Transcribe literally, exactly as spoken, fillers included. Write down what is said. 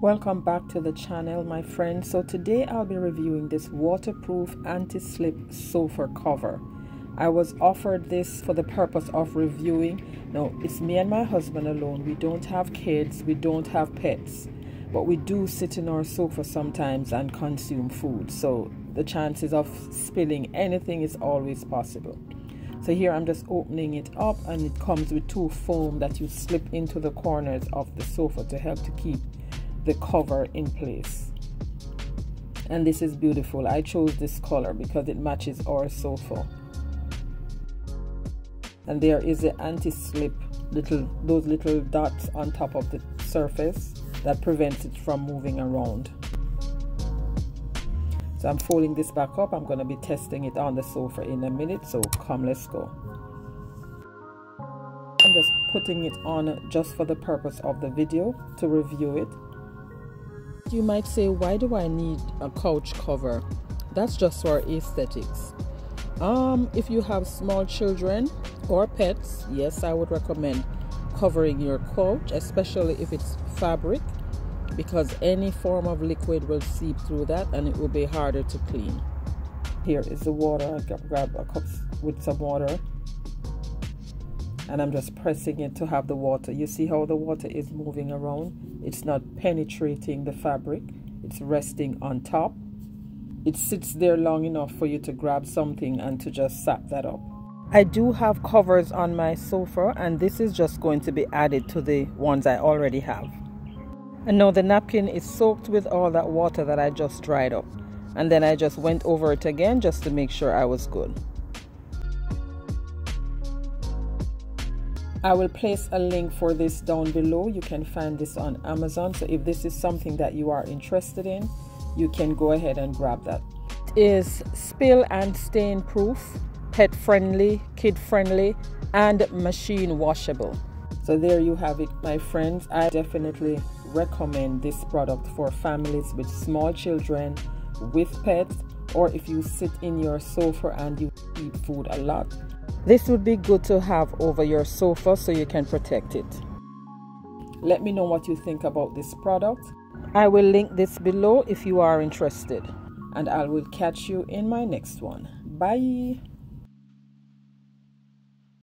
Welcome back to the channel, my friends. So today I'll be reviewing this waterproof anti-slip sofa cover. I was offered this for the purpose of reviewing. Now, it's me and my husband alone. We don't have kids, we don't have pets, but we do sit in our sofa sometimes and consume food. So the chances of spilling anything is always possible. So here I'm just opening it up, and it comes with two foam that you slip into the corners of the sofa to help to keep the cover in place. And this is beautiful. I chose this color because it matches our sofa. And there is the anti-slip, little those little dots on top of the surface that prevents it from moving around. So I'm folding this back up. I'm going to be testing it on the sofa in a minute, so come, let's go. I'm just putting it on just for the purpose of the video to review it. You might say, why do I need a couch cover? That's just for aesthetics. Um, if you have small children or pets, yes, I would recommend covering your couch, especially if it's fabric, because any form of liquid will seep through that and it will be harder to clean. Here is the water. I grab a cup with some water and I'm just pressing it to have the water. You see how the water is moving around? It's not penetrating the fabric, it's resting on top. It sits there long enough for you to grab something and to just sap that up. I do have covers on my sofa, and this is just going to be added to the ones I already have. And now the napkin is soaked with all that water that I just dried up, and then I just went over it again just to make sure I was good. I will place a link for this down below. You can find this on Amazon. So if this is something that you are interested in, you can go ahead and grab that. It is spill and stain proof, pet friendly, kid friendly, and machine washable. So there you have it, my friends. I definitely recommend this product for families with small children, with pets, or if you sit in your sofa and you eat food a lot. This would be good to have over your sofa so you can protect it. Let me know what you think about this product. I will link this below if you are interested. And I will catch you in my next one. Bye.